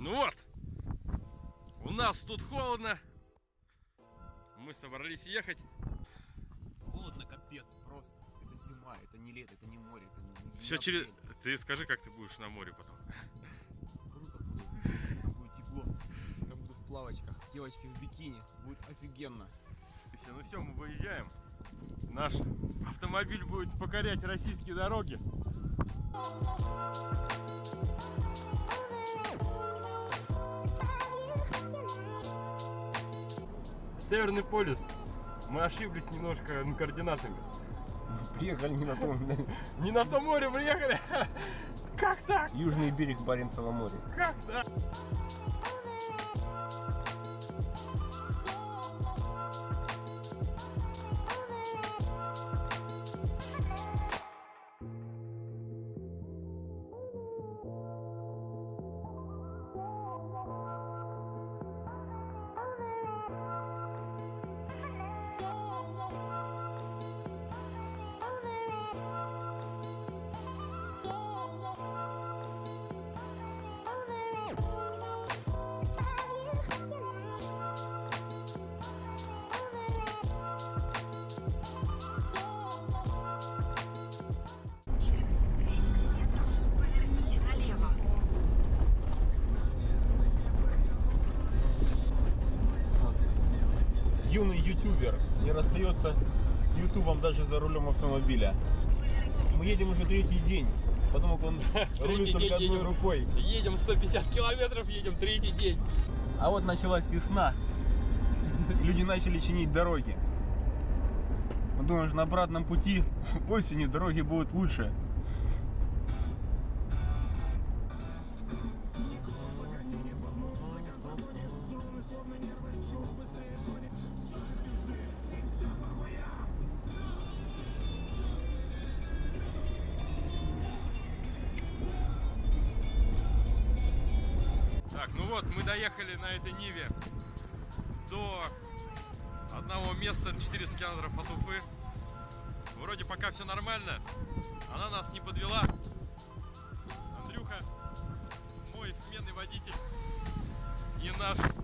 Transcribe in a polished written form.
Ну вот, у нас тут холодно. Мы собрались ехать. Холодно, капец, просто. Это зима, это не лето, это не море, это не Все через... Ты скажи, как ты будешь на море потом. Круто буду. Там будет тепло. Там буду в плавочках. Девочки в бикини. Будет офигенно. Ну все, мы выезжаем. Наш автомобиль будет покорять российские дороги. Северный полюс. Мы ошиблись немножко координатами. Приехали не на том. Не на то море приехали. Как так? Южный берег Баренцева моря. Как так? Юный ютубер не расстается с ютубом даже за рулем автомобиля. Мы едем уже третий день, потому как он рулит только одной рукой. Едем 150 километров, едем третий день. А вот началась весна, люди начали чинить дороги. Мы думаем, что на обратном пути осенью дороги будут лучше. Так, ну вот, мы доехали на этой Ниве до одного места, 400 километров от Уфы. Вроде пока все нормально, она нас не подвела. Андрюха, мой сменный водитель, и наш